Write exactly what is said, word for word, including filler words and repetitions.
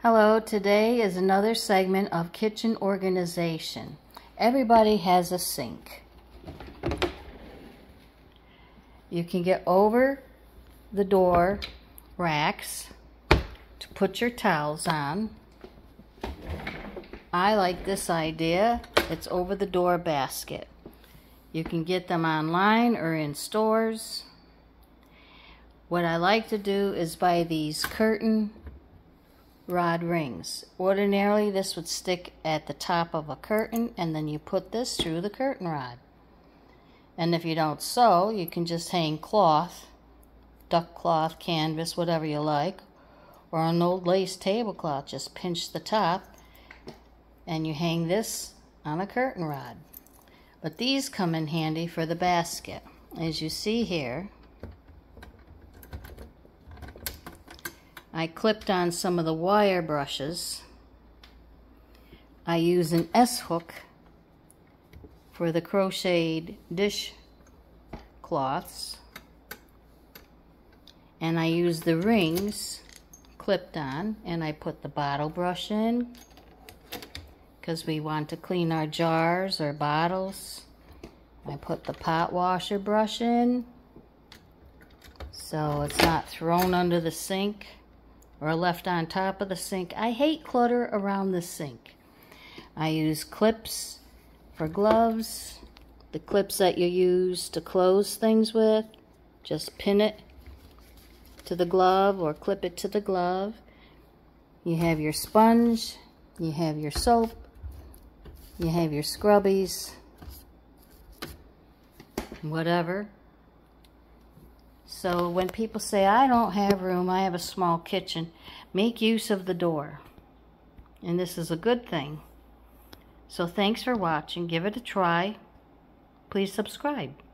Hello, today is another segment of kitchen organization. Everybody has a sink. You can get over the door racks to put your towels on. I like this idea. It's over the door basket. You can get them online or in stores. What I like to do is buy these curtain rod rings. Ordinarily this would stick at the top of a curtain, and then you put this through the curtain rod. And if you don't sew, you can just hang cloth, duck cloth, canvas, whatever you like, or an old lace tablecloth. Just pinch the top and you hang this on a curtain rod. But these come in handy for the basket. As you see here, I clipped on some of the wire brushes. I use an S hook for the crocheted dish cloths, and I use the rings clipped on, and I put the bottle brush in because we want to clean our jars or bottles. I put the pot washer brush in so it's not thrown under the sink or left on top of the sink. I hate clutter around the sink. I use clips for gloves, the clips that you use to close things with. Just pin it to the glove or clip it to the glove. You have your sponge, you have your soap, you have your scrubbies, whatever. So when people say, I don't have room, I have a small kitchen, make use of the door. And this is a good thing. So thanks for watching. Give it a try. Please subscribe.